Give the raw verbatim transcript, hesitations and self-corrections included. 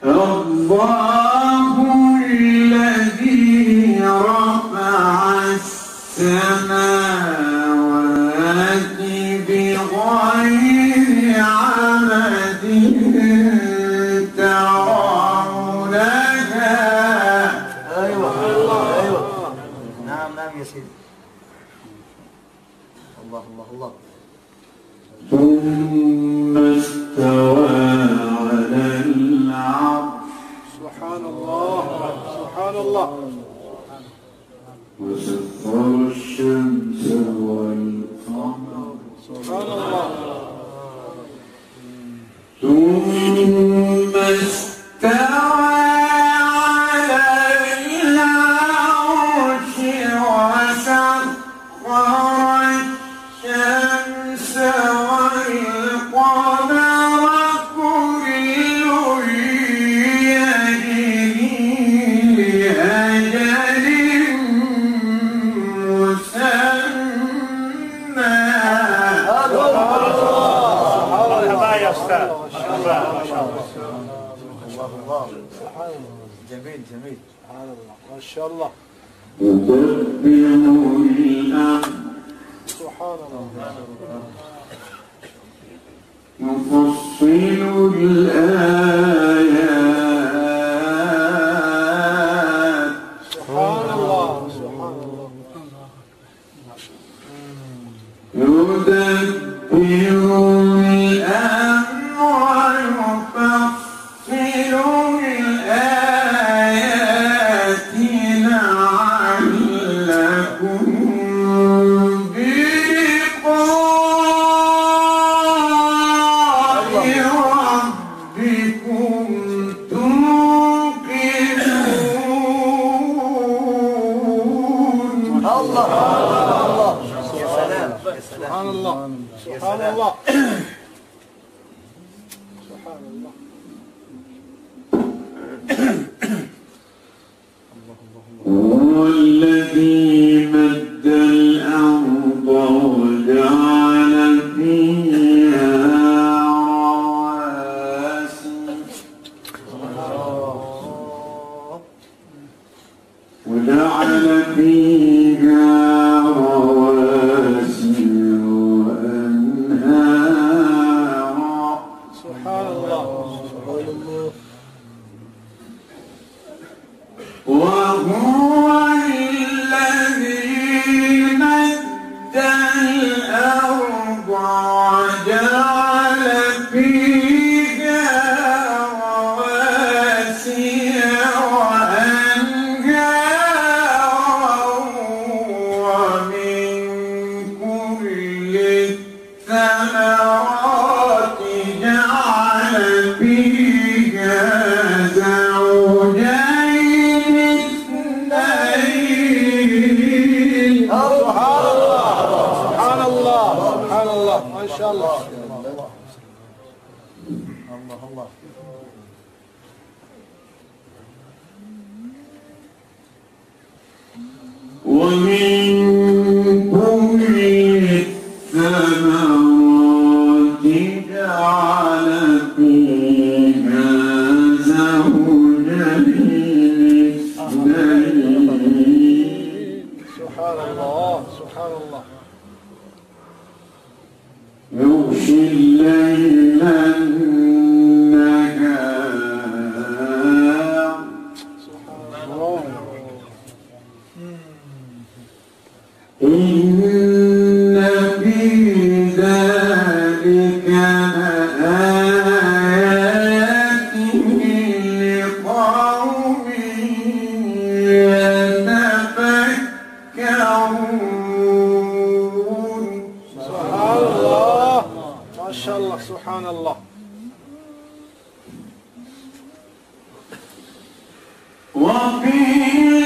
الله الذي رفع السماوات بغير عمد ترونها. ايوه ايوه نعم نعم يا سيدي. الله الله الله. ثم استوى على العرش. سبحان الله سبحان الله. وسخر الشمس والقمر. سبحان الله. ثم استوى على العرش وسخر الشمس والقمر كل يجري لأجل مسمى. مرحبا يا استاذ. مرحبا ما شاء الله. الله الله. جميل جميل. سبحان الله ما شاء الله. يدبر الأمر. سبحان الله. يفصل الآيات. سبحان الله سبحان الله. يدبر الأمر ويفصل الآيات لعلكم بلقاء ربكم توقنون. الله الله. يا سلام يا سلام. سبحان الله سبحان الله. سبحان الله. هو الذي مد الأرض وجعل فيها رواسي وجعل فيها رواسي وأنهارا. سبحان الله سبحان الله. وهو الذي مد الأرض وجعل فيها رواسي وأنهارا ومن كل الثمرات جعل فيها زوجين اثنين. سبحان الله سبحان الله سبحان الله ما شاء الله. الله الله. ومن كل الثمرات جعل فيها زوجين اثنين. سبحان الله سبحان الله. يغشي الليل النهار. سبحان الله. إن في ذلك لآيات لقوم يتفكرون. سبحان الله ما شاء الله سبحان الله. وفي